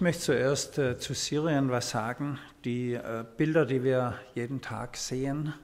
möchte zuerst zu Syrien was sagen. Die Bilder, die wir jeden Tag sehen,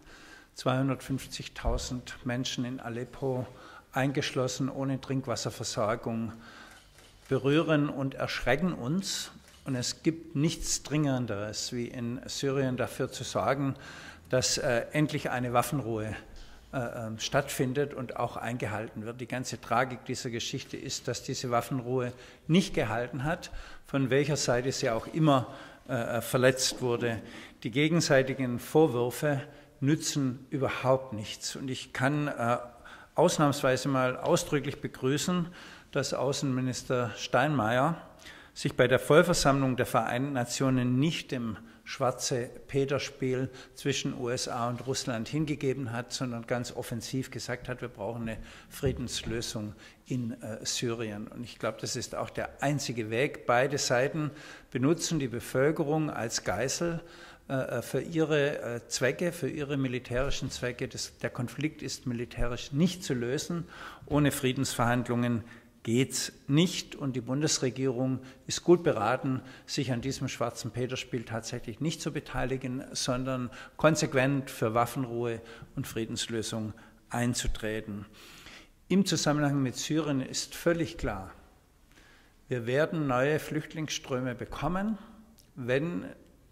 250.000 Menschen in Aleppo eingeschlossen, ohne Trinkwasserversorgung, berühren und erschrecken uns. Und es gibt nichts Dringenderes, wie in Syrien dafür zu sorgen, dass endlich eine Waffenruhe stattfindet und auch eingehalten wird. Die ganze Tragik dieser Geschichte ist, dass diese Waffenruhe nicht gehalten hat, von welcher Seite sie auch immer verletzt wurde. Die gegenseitigen Vorwürfe nützen überhaupt nichts. Und ich kann ausnahmsweise mal ausdrücklich begrüßen, dass Außenminister Steinmeier sich bei der Vollversammlung der Vereinten Nationen nicht dem Schwarze-Peter-Spiel zwischen USA und Russland hingegeben hat, sondern ganz offensiv gesagt hat, wir brauchen eine Friedenslösung in Syrien. Und ich glaube, das ist auch der einzige Weg. Beide Seiten benutzen die Bevölkerung als Geisel für ihre Zwecke, für ihre militärischen Zwecke. Der Konflikt ist militärisch nicht zu lösen. Ohne Friedensverhandlungen geht's nicht, und die Bundesregierung ist gut beraten, sich an diesem schwarzen Peter-Spiel tatsächlich nicht zu beteiligen, sondern konsequent für Waffenruhe und Friedenslösung einzutreten. Im Zusammenhang mit Syrien ist völlig klar, wir werden neue Flüchtlingsströme bekommen, wenn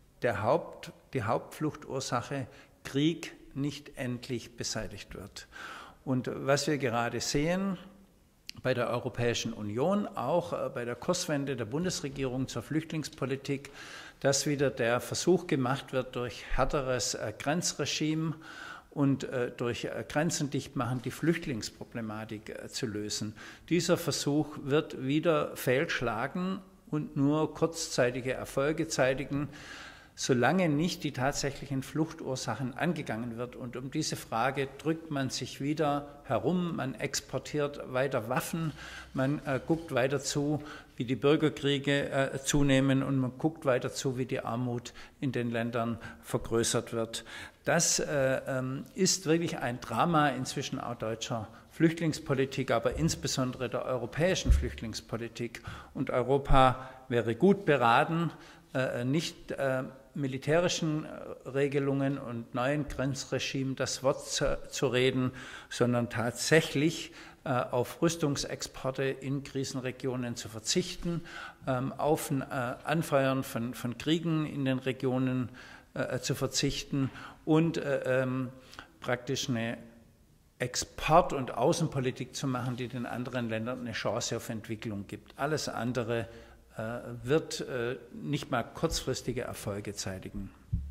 die Hauptfluchtursache Krieg nicht endlich beseitigt wird. Und was wir gerade sehen, bei der Europäischen Union, auch bei der Kurswende der Bundesregierung zur Flüchtlingspolitik, dass wieder der Versuch gemacht wird, durch härteres Grenzregime und durch Grenzen dicht machen die Flüchtlingsproblematik zu lösen. Dieser Versuch wird wieder fehlschlagen und nur kurzzeitige Erfolge zeitigen, solange nicht die tatsächlichen Fluchtursachen angegangen wird. Und um diese Frage drückt man sich wieder herum, man exportiert weiter Waffen, man guckt weiter zu, wie die Bürgerkriege zunehmen, und man guckt weiter zu, wie die Armut in den Ländern vergrößert wird. Das ist wirklich ein Drama inzwischen auch deutscher Flüchtlingspolitik, aber insbesondere der europäischen Flüchtlingspolitik. Und Europa wäre gut beraten, nicht militärischen Regelungen und neuen Grenzregimen das Wort zu reden, sondern tatsächlich auf Rüstungsexporte in Krisenregionen zu verzichten, auf ein Anfeuern von Kriegen in den Regionen zu verzichten und praktisch eine Export- und Außenpolitik zu machen, die den anderen Ländern eine Chance auf Entwicklung gibt. Alles andere wird nicht mal kurzfristige Erfolge zeitigen.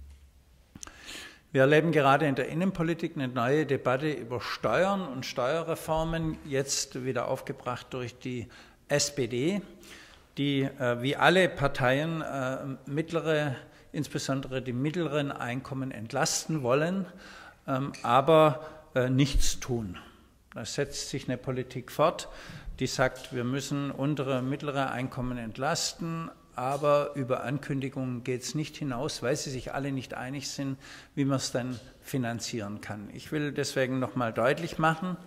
Wir erleben gerade in der Innenpolitik eine neue Debatte über Steuern und Steuerreformen, jetzt wieder aufgebracht durch die SPD, die wie alle Parteien insbesondere die mittleren Einkommen entlasten wollen, aber nichts tun. Da setzt sich eine Politik fort, die sagt, wir müssen untere, mittlere Einkommen entlasten, aber über Ankündigungen geht es nicht hinaus, weil sie sich alle nicht einig sind, wie man es dann finanzieren kann. Ich will deswegen nochmal deutlich machen,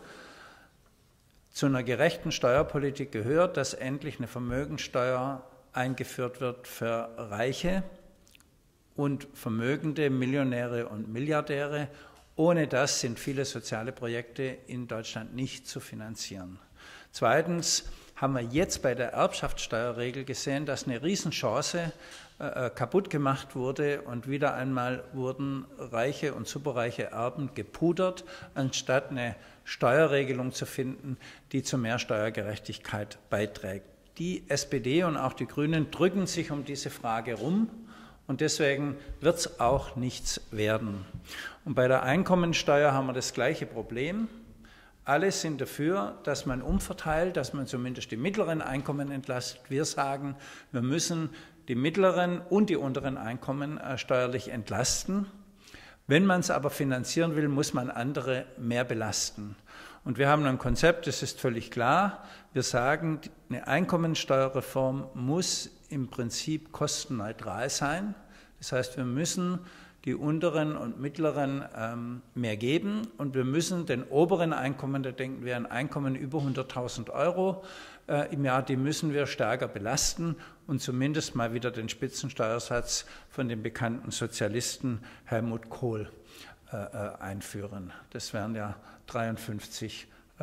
zu einer gerechten Steuerpolitik gehört, dass endlich eine Vermögensteuer eingeführt wird für Reiche und vermögende Millionäre und Milliardäre. Ohne das sind viele soziale Projekte in Deutschland nicht zu finanzieren. Zweitens haben wir jetzt bei der Erbschaftssteuerregel gesehen, dass eine Riesenchance kaputt gemacht wurde, und wieder einmal wurden reiche und superreiche Erben gepudert, anstatt eine Steuerregelung zu finden, die zu mehr Steuergerechtigkeit beiträgt. Die SPD und auch die Grünen drücken sich um diese Frage rum, und deswegen wird es auch nichts werden. Und bei der Einkommensteuer haben wir das gleiche Problem. Alle sind dafür, dass man umverteilt, dass man zumindest die mittleren Einkommen entlastet. Wir sagen, wir müssen die mittleren und die unteren Einkommen steuerlich entlasten. Wenn man es aber finanzieren will, muss man andere mehr belasten. Und wir haben ein Konzept, das ist völlig klar. Wir sagen, eine Einkommensteuerreform muss im Prinzip kostenneutral sein. Das heißt, wir müssen die unteren und mittleren mehr geben, und wir müssen den oberen Einkommen, da denken wir an Einkommen über 100.000 € im Jahr, die müssen wir stärker belasten, und zumindest mal wieder den Spitzensteuersatz von dem bekannten Sozialisten Helmut Kohl einführen. Das wären ja 53%.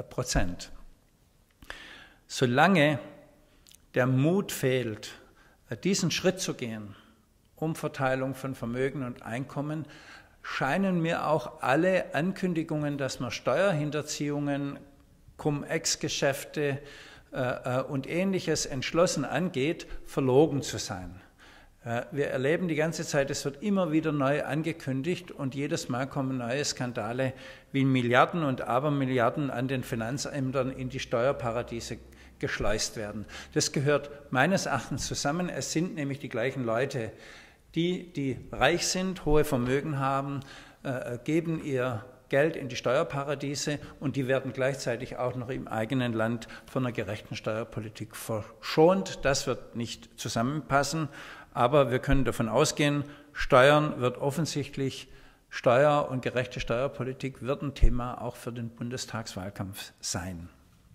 Solange der Mut fehlt, diesen Schritt zu gehen, Umverteilung von Vermögen und Einkommen, scheinen mir auch alle Ankündigungen, dass man Steuerhinterziehungen, Cum-Ex-Geschäfte und Ähnliches entschlossen angeht, verlogen zu sein. Wir erleben die ganze Zeit, es wird immer wieder neu angekündigt und jedes Mal kommen neue Skandale, wie Milliarden und Abermilliarden an den Finanzämtern in die Steuerparadiese geschleust werden. Das gehört meines Erachtens zusammen. Es sind nämlich die gleichen Leute, die reich sind, hohe Vermögen haben, geben ihr Geld in die Steuerparadiese und die werden gleichzeitig auch noch im eigenen Land von einer gerechten Steuerpolitik verschont. Das wird nicht zusammenpassen, aber wir können davon ausgehen, Steuern wird offensichtlich, Steuer und gerechte Steuerpolitik wird ein Thema auch für den Bundestagswahlkampf sein.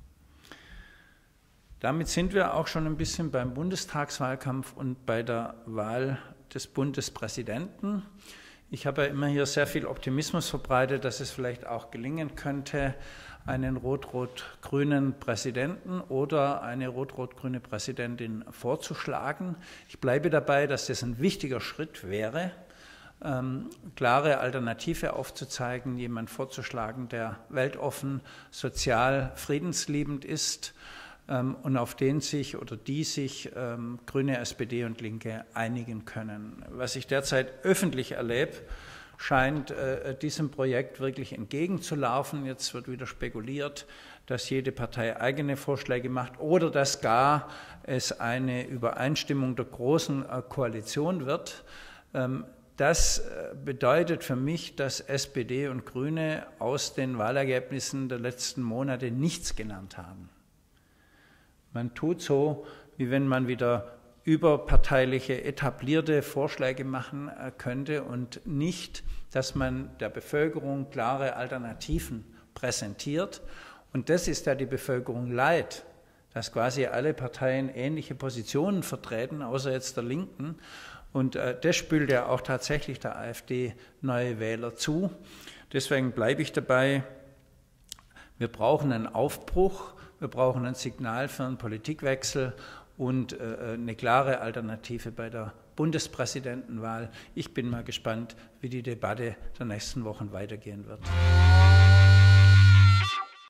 Damit sind wir auch schon ein bisschen beim Bundestagswahlkampf und bei der Wahl des Bundespräsidenten. Ich habe ja immer hier sehr viel Optimismus verbreitet, dass es vielleicht auch gelingen könnte, einen rot-rot-grünen Präsidenten oder eine rot-rot-grüne Präsidentin vorzuschlagen. Ich bleibe dabei, dass das ein wichtiger Schritt wäre, klare Alternative aufzuzeigen, jemanden vorzuschlagen, der weltoffen, sozial, friedensliebend ist und auf den sich oder die sich Grüne, SPD und Linke einigen können. Was ich derzeit öffentlich erlebe, scheint diesem Projekt wirklich entgegenzulaufen. Jetzt wird wieder spekuliert, dass jede Partei eigene Vorschläge macht oder dass gar es eine Übereinstimmung der großen Koalition wird. Das bedeutet für mich, dass SPD und Grüne aus den Wahlergebnissen der letzten Monate nichts gelernt haben. Man tut so, wie wenn man wieder überparteiliche, etablierte Vorschläge machen könnte und nicht, dass man der Bevölkerung klare Alternativen präsentiert. Und das ist ja die Bevölkerung leid, dass quasi alle Parteien ähnliche Positionen vertreten, außer jetzt der Linken. Und das spült ja auch tatsächlich der AfD neue Wähler zu. Deswegen bleibe ich dabei, wir brauchen einen Aufbruch, wir brauchen ein Signal für einen Politikwechsel und eine klare Alternative bei der Bundespräsidentenwahl. Ich bin mal gespannt, wie die Debatte der nächsten Wochen weitergehen wird.